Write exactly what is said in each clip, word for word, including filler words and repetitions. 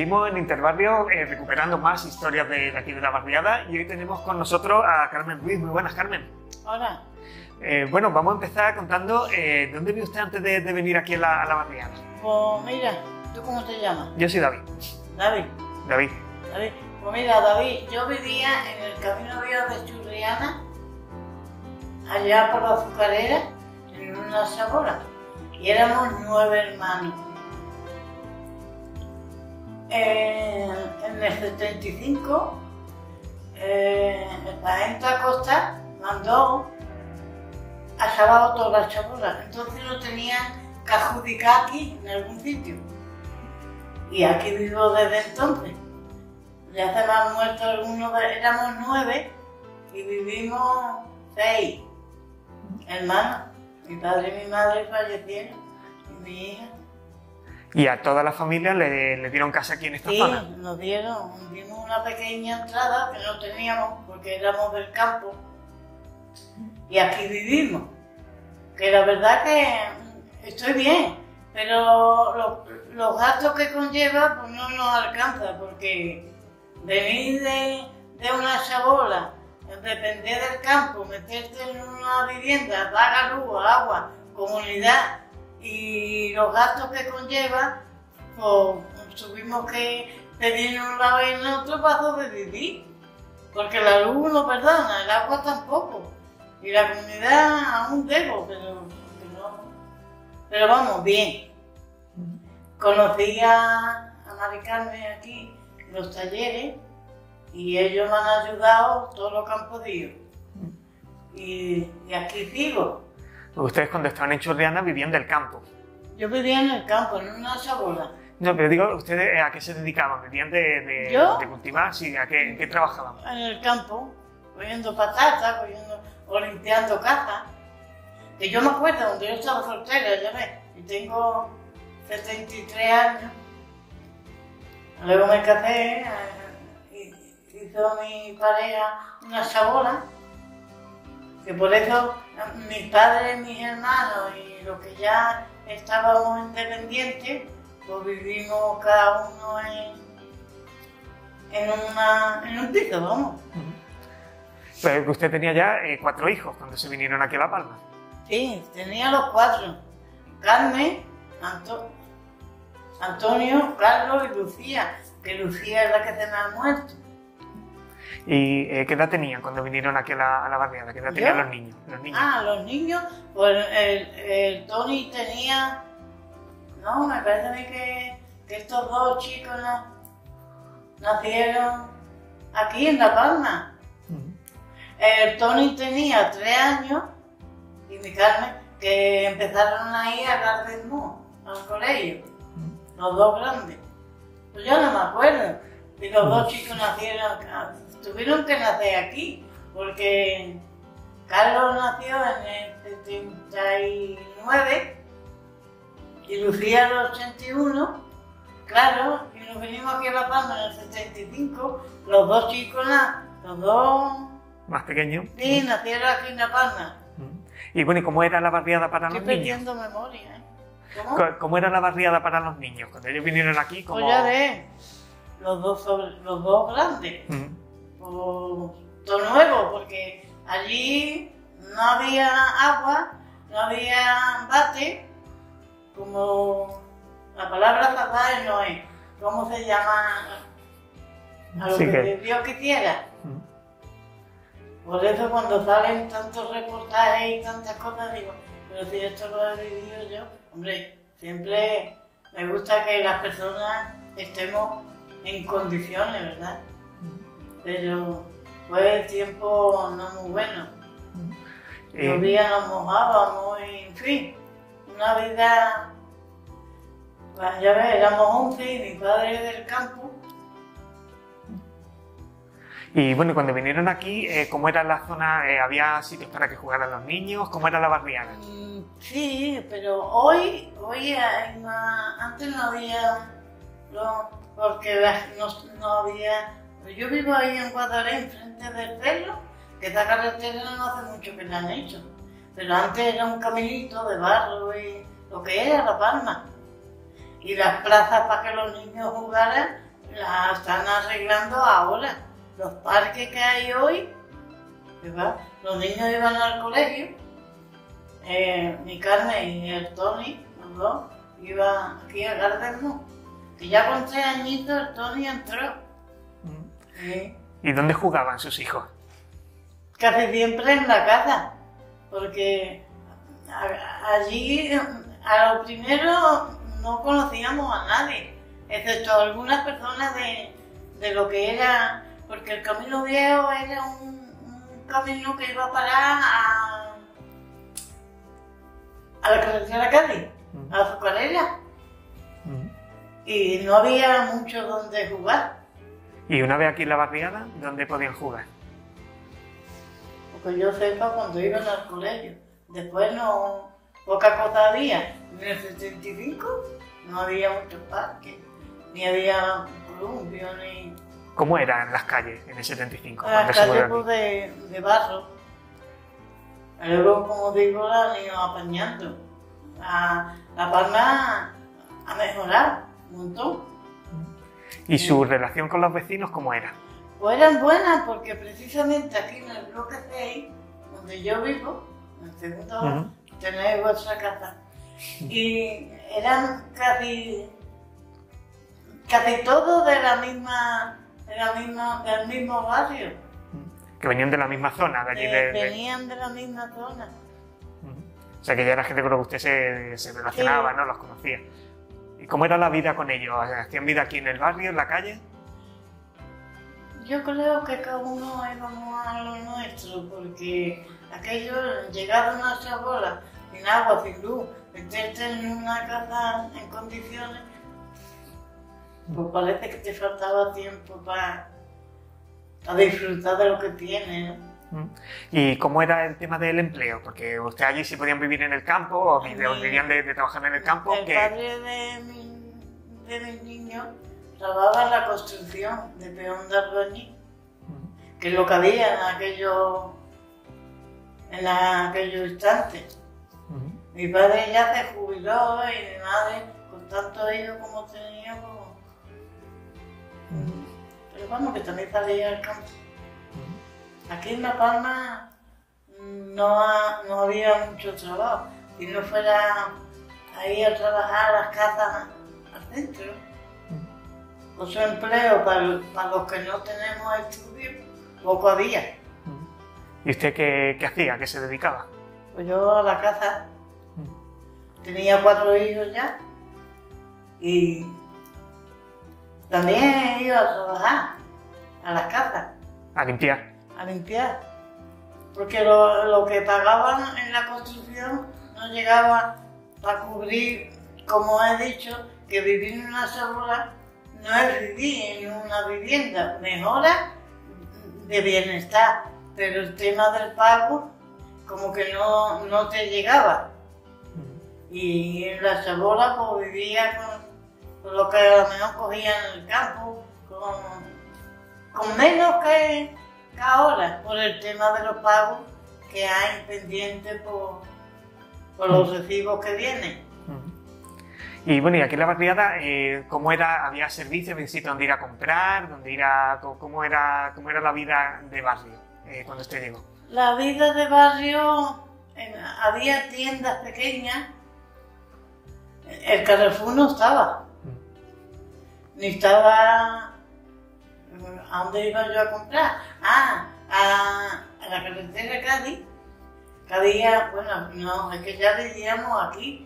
seguimos en Interbarrio eh, recuperando más historias de, de aquí de la barriada y hoy tenemos con nosotros a Carmen Ruiz. Muy buenas, Carmen. Hola. Eh, bueno, vamos a empezar contando eh, ¿de dónde vive usted antes de, de venir aquí a la, a la barriada? Pues mira, ¿tú cómo te llamas? Yo soy David. David. David. David. Pues mira, David, yo vivía en el Camino Viejo de Churriana, allá por la Azucarera, en una sabola, y éramos nueve hermanos. Eh, en el setenta y cinco, eh, el sargento Acosta mandó a salvar todas las chabolas, entonces lo tenían que adjudicar aquí, en algún sitio. Y aquí vivo desde entonces. Ya se me han muerto algunos, de, éramos nueve y vivimos seis hermanos. Mi padre y mi madre fallecieron y mi hija. ¿Y a toda la familia le, le dieron casa aquí en esta sí, zona? Sí, nos dieron, dimos una pequeña entrada que no teníamos porque éramos del campo y aquí vivimos. Que la verdad que estoy bien, pero lo, los gastos que conlleva pues no nos alcanza porque venir de, de una chabola, depender del campo, meterte en una vivienda, pagar luz, agua, comunidad y los gastos que conlleva, pues tuvimos que pedir en un lado y en otro para sobrevivir, porque la luz no perdona, el agua tampoco, y la comunidad aún debo, pero, no, pero vamos, bien. Conocí a, a Mari Carmen aquí, en los talleres, y ellos me han ayudado todo lo que han podido. Y, y aquí sigo. Ustedes cuando estaban en Churriana vivían del campo. Yo vivía en el campo, en una sabola. No, pero digo, ¿ustedes a qué se dedicaban? ¿Vivían de, de, ¿Yo? de cultivar? Sí, ¿a qué, en qué trabajaban? En el campo, cogiendo patatas, cogiendo, o limpiando casas. Que yo me acuerdo, cuando yo estaba soltera, ya ves, y tengo setenta y tres años. Luego me casé, eh, hizo mi pareja una sabola, que por eso mis padres, mis hermanos y los que ya estábamos independientes, pues vivimos cada uno en, en, una, en un piso, vamos. Pues usted tenía ya eh, cuatro hijos cuando se vinieron aquí a La Palma. Sí, tenía los cuatro. Carmen, Anto, Antonio, Carlos y Lucía, que Lucía es la que se me ha muerto. ¿Y eh, qué edad tenían cuando vinieron aquí a la, a la barriada? ¿Qué edad tenían los niños? los niños? Ah, los niños, pues el, el Tony tenía, no, me parece a mí que, que estos dos chicos no, nacieron aquí en La Palma. Uh-huh. El Tony tenía tres años y mi Carmen, que empezaron a ir a Gardensmo, al colegio, uh-huh. Los dos grandes. Pues yo no me acuerdo, y los uh-huh. dos chicos nacieron, tuvieron que nacer aquí, porque Carlos nació en el setenta y nueve y Lucía en el ochenta y uno, claro, y nos venimos aquí a La Palma en el setenta y cinco, los dos chicos, los dos más pequeños. Sí, nacieron aquí en La Palma. Y bueno, ¿y cómo era la barriada para Estoy los niños? Estoy perdiendo memoria, ¿eh? ¿Cómo? ¿Cómo era la barriada para los niños? Cuando ellos vinieron aquí, ¿cómo...? Pues ya ves, los dos, sobre, los dos grandes. Uh-huh. Pues, todo nuevo, porque allí no había agua, no había bate, como la palabra zapar no es, ¿cómo se llama? A lo sí que, que Dios quisiera. Uh-huh. Por eso cuando salen tantos reportajes y tantas cosas digo, pero si esto lo he vivido yo, hombre, siempre me gusta que las personas estemos en condiciones, ¿verdad? Pero fue el tiempo no muy bueno. Eh. Llovía, nos mojábamos y en fin, una vida, pues ya ves, éramos once y mi padre del campo. Y bueno, cuando vinieron aquí, eh, ¿cómo era la zona? Eh, ¿Había sitios para que jugaran los niños? ¿Cómo era la barriada? Mm, sí, pero hoy, hoy hay más, antes no había, no, porque no, no había, yo vivo ahí en Guadalajara, enfrente del Cerro, que esa carretera no hace mucho que la han hecho, pero antes era un caminito de barro y lo que era La Palma. Y las plazas para que los niños jugaran la están arreglando ahora. Los parques que hay hoy, ¿verdad? Los niños iban al colegio, eh, mi Carmen y el Tony, los dos, iban aquí a Gardermo, que ya con tres añitos el Tony entró. Mm. Sí. ¿Y dónde jugaban sus hijos? Casi siempre en la casa, porque a- allí a lo primero no conocíamos a nadie, excepto algunas personas de, de lo que era, porque el Camino Viejo era un, un camino que iba a parar a, a la carretera Cádiz, Mm. a la azucarera, Mm. y no había mucho donde jugar, Y una vez aquí en la barriada, ¿dónde podían jugar? porque yo sepa cuando iban al colegio. Después no, poca cosa había. En el setenta y cinco no había muchos parques, ni había columpio, ni... ¿Cómo eran las calles en el setenta y cinco? Las cuando se calles mudó pues, aquí? de, de barro. Luego, como digo, la han ido apañando. La, la Palma ha mejorado un montón. ¿Y su relación con los vecinos cómo era? Pues eran buenas porque precisamente aquí en el bloque seis, donde yo vivo, en el segundo, Ujú. tenéis vuestra casa. Y eran casi, casi todos de la misma, de la misma, del mismo barrio. Que venían de la misma zona, de allí Eh, de... de- venían de la misma zona. O sea, que ya era gente con la que usted se, se relacionaba, Sí. ¿no? Los conocía. ¿Y cómo era la vida con ellos? ¿Hacían vida aquí en el barrio, en la calle? Yo creo que cada uno íbamos a lo nuestro, porque aquello, llegar a una chabola, sin agua, sin luz, meterte en una casa en condiciones, pues parece que te faltaba tiempo para, para disfrutar de lo que tienes, ¿no? Mm. ¿Y cómo era el tema del empleo? Porque usted allí sí podían vivir en el campo o vi- o Sí. vivían de, de trabajar en el campo. El que... padre de, mi, de mis niños trabajaba en la construcción de peón de albañil, Mm. que es lo que había en aquello, en aquellos instantes. Mm. Mi padre ya se jubiló y mi madre, con tantos hijos como tenía, pues, Mm. pero vamos, que también salía al campo. Aquí en La Palma no, ha- no había mucho trabajo. Si no fuera a ir a trabajar a las casas al centro, o su empleo para, para los que no tenemos estudios, poco había. Mm. ¿Y usted qué, qué hacía? ¿A qué se dedicaba? Pues yo a la casa tenía cuatro hijos ya y también iba a trabajar a las casas, A limpiar. a limpiar, porque lo, lo que pagaban en la construcción no llegaba para cubrir, como he dicho, que vivir en una chabola no es vivir en una vivienda, mejora de bienestar, pero el tema del pago como que no, no te llegaba. Y en la chabola pues vivía con, con lo que a lo mejor cogía en el campo, con, con menos que, que ahora, por el tema de los pagos que hay pendientes por, por los recibos que vienen. Y bueno, y aquí en la barriada, eh, ¿cómo era? ¿Había servicios, sitios donde ir a comprar? Donde ir a, ¿cómo, era, ¿Cómo era la vida de barrio eh, cuando usted llegó? La vida de barrio, en- había tiendas pequeñas, el Carrefour no estaba, ni estaba. ¿A dónde iba yo a comprar? Ah, a, a la carretera de Cádiz, que había, bueno, no, es que ya vivíamos aquí.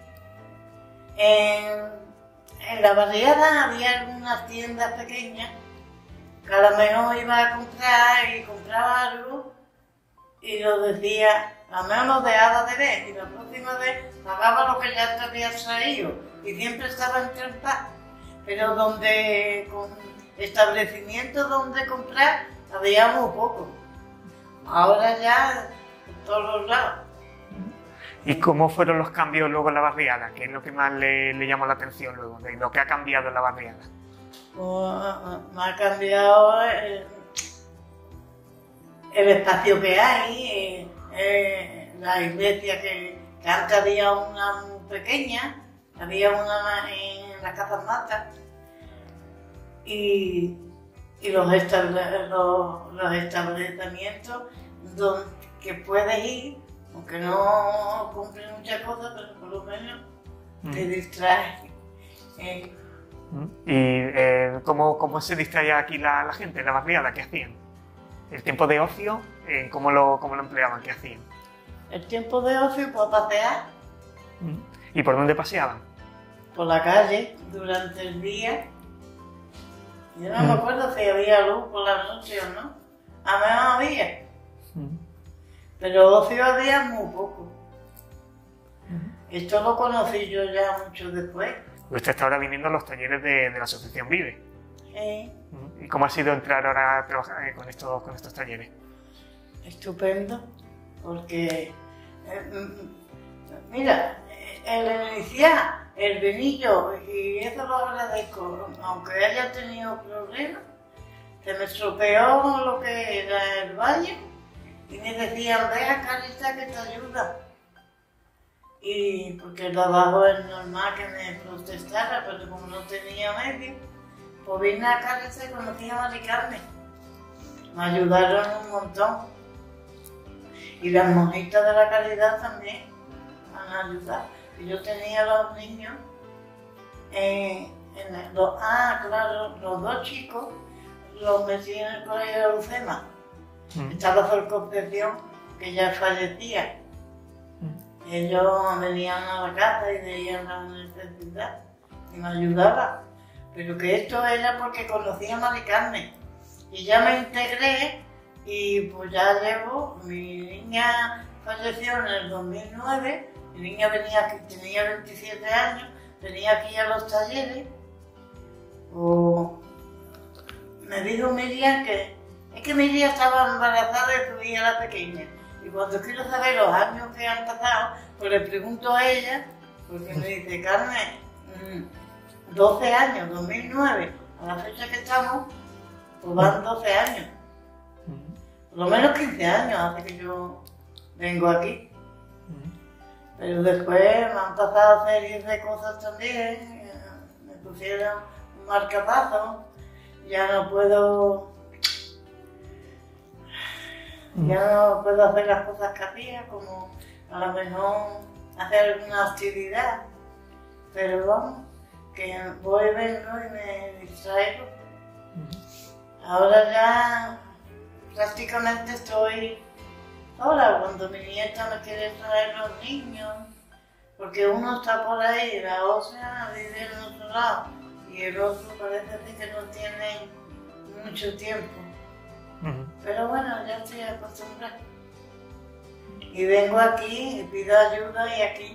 En, en la barriada había algunas tiendas pequeñas que a lo mejor iba a comprar y compraba algo y lo decía, a lo mejor lo dejaba de ver y la próxima vez pagaba lo que ya te había traído y siempre estaba en trampa, pero donde, con establecimientos donde comprar había muy poco. Ahora ya en todos los lados. ¿Y cómo fueron los cambios luego en la barriada? ¿Qué es lo que más le, le llamó la atención luego, de lo que ha cambiado en la barriada? Pues, me ha cambiado el, el espacio que hay, eh, eh, la iglesia que, que antes había una muy pequeña, había una en la Casa Mata y, y los, estable, los, los establecimientos donde que puedes ir, aunque no cumplen muchas cosas, pero por lo menos mm. te distraes. Eh. ¿Y eh, ¿cómo, cómo se distraía aquí la, la gente, la barriada? ¿Qué hacían? ¿El tiempo de ocio? Eh, ¿cómo, lo, ¿Cómo lo empleaban? ¿Qué hacían? El tiempo de ocio, pues pasear. ¿Y por dónde paseaban? Por la calle, durante el día. Yo no mm. me acuerdo si había luz por la noche o no. A menos había. Mm. Pero ocio había muy poco. Mm. Esto lo conocí yo ya mucho después. Usted está ahora viniendo a los talleres de, de la Asociación Vive. Sí. ¿Y cómo ha sido entrar ahora a trabajar con estos, con estos talleres? Estupendo, porque, eh, mira, el iniciar, el venillo, y eso lo agradezco, aunque haya tenido problemas, se me estropeó lo que era el baño y me decían, ve a Carita que te ayuda. Y porque el de abajo es normal que me protestara, pero como no tenía medio, pues vine a Carita y conocí a Mari Carmen. Me ayudaron un montón. Y las monjitas de la caridad también me han ayudado. Y yo tenía a los niños, eh, en el, los, ah, claro, los dos chicos los metí en el colegio de Lucema. Mm. Estaba por Concepción, que ya fallecía. Mm. Ellos venían a la casa y veían la necesidad y me ayudaban. Pero que esto era porque conocía a Mari Carmen. Y ya me integré y pues ya llevo, mi niña falleció en el dos mil nueve, mi niña venía aquí, tenía veintisiete años, venía aquí a los talleres. O me dijo Miriam que es que Miriam estaba embarazada de su hija la pequeña. Y cuando quiero saber los años que han pasado, pues le pregunto a ella, porque me dice, Carmen, doce años, dos mil nueve, a la fecha que estamos, pues van doce años. Por lo menos quince años hace que yo vengo aquí. Pero después me han pasado series de cosas también. Me pusieron un marcapaso. Ya no puedo... Ya no puedo hacer las cosas que hacía, como a lo mejor hacer alguna actividad. Pero vamos, que voy, vengo y me distraigo. Ahora ya prácticamente estoy sola cuando mi nieta me quiere traer los niños, porque uno está por ahí, la otra vive en otro lado y el otro parece que no tiene mucho tiempo. Uh-huh. Pero bueno, ya estoy acostumbrada. Y vengo aquí y pido ayuda y aquí.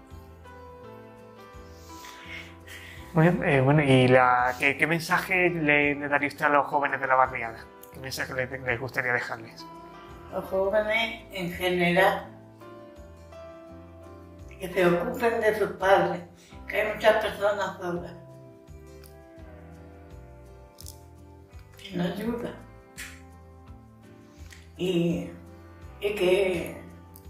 Bueno, eh, bueno ¿y la, qué, qué mensaje le, le daría usted a los jóvenes de la barriada? ¿Qué mensaje les, les gustaría dejarles? Los jóvenes en general, que se ocupen de sus padres, que hay muchas personas solas, que no ayudan. Y, y que,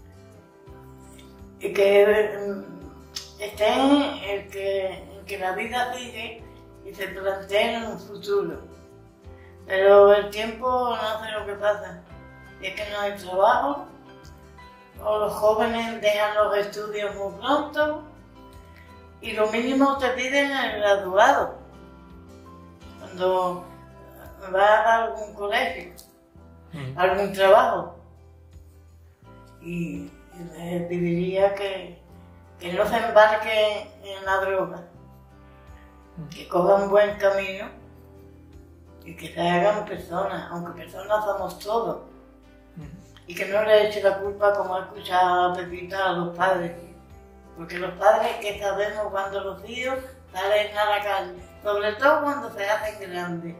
y que estén el que, el que la vida sigue y se planteen un futuro. Pero el tiempo no hace lo que pasa. Es que no hay trabajo, o los jóvenes dejan los estudios muy pronto y lo mínimo te piden el graduado cuando vas a algún colegio, mm. algún trabajo. Y les pediría que, que no se embarquen en la droga, mm. que cojan un buen camino y que se hagan personas, aunque personas somos todos. Y que no le eche la culpa, como ha escuchado a Pepita, a los padres. Porque los padres que sabemos cuando los hijos salen a la calle, sobre todo cuando se hacen grandes.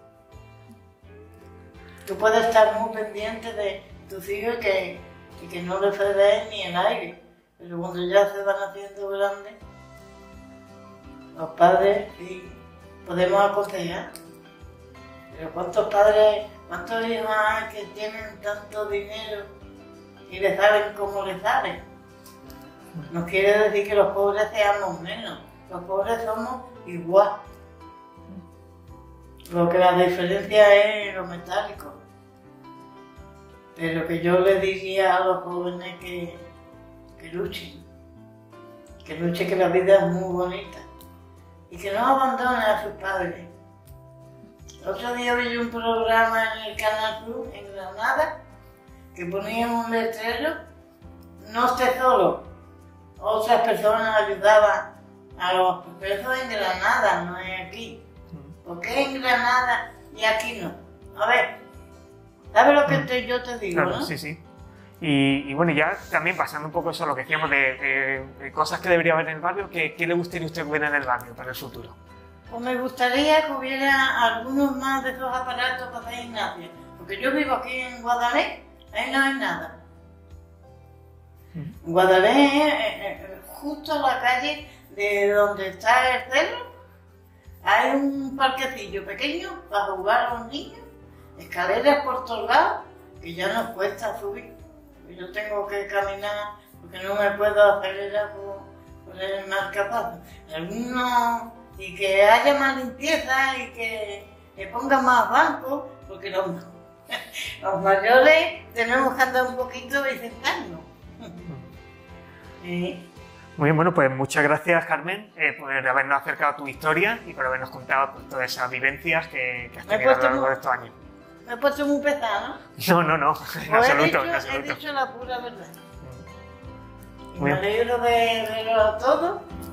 Tú puedes estar muy pendiente de tus hijos y que, y que no les cedes ni el aire. Pero cuando ya se van haciendo grandes, los padres sí podemos aconsejar. Pero ¿cuántos padres, cuántos hijos hay que tienen tanto dinero y le saben cómo le salen? No quiere decir que los pobres seamos menos, los pobres somos igual. Lo que la diferencia es lo metálico. Pero que yo le diría a los jóvenes que, que luchen. Que luchen, que la vida es muy bonita. Y que no abandonen a sus padres. El otro día vi un programa en el Canal Plus, en Granada, que ponían un letrero: no esté solo. Otras personas ayudaban a los... Pero eso es en Granada, no es aquí. ¿Por qué en Granada y aquí no? A ver, ¿sabes lo que te, yo te digo, claro, no? Sí, sí. Y, y bueno, ya también pasando un poco eso, lo que decíamos de, de, de cosas que debería haber en el barrio, ¿qué, qué le gustaría a usted que hubiera en el barrio para el futuro? Pues me gustaría que hubiera algunos más de esos aparatos para hacer gimnasia. Porque yo vivo aquí en Guadalés, ahí no hay nada. En Guadalés es eh, eh, justo a la calle de donde está el cerro. Hay un parquecillo pequeño para jugar a los niños, escaleras por todos lados, que ya nos cuesta subir. Yo tengo que caminar porque no me puedo acelerar por, por el marcapasos. Algunos, y que haya más limpieza y que, que pongan más bancos, porque los, los mayores tenemos que andar un poquito y sentarnos. Sí. Muy bien, bueno, pues muchas gracias, Carmen, eh, por habernos acercado a tu historia y por habernos contado pues, todas esas vivencias que, que has tenido a lo largo muy, de estos años. Me he puesto muy pesado, ¿no? No, no, no, en pues absoluto, he dicho, en absoluto. he dicho la pura verdad. Muy Me bien. alegro de verlo a todos